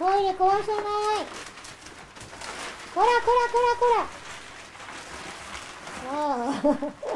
トイレ壊さない。こらこらこらこら。ああ。